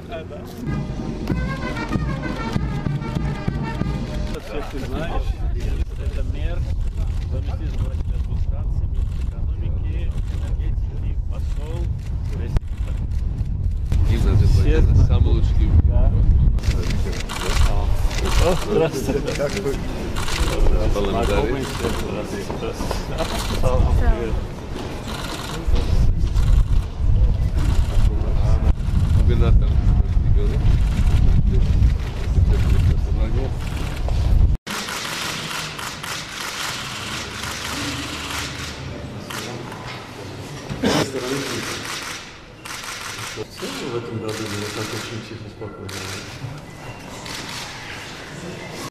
Всех ты знаешь, это мер заместитель администрации, министр экономики, энергетики, посол. Гимн Азербайджана самый лучший гимн. Да. О, здравствуйте. Парламентарий. Губернатор региона. В этом году было так очень тихо, спокойно.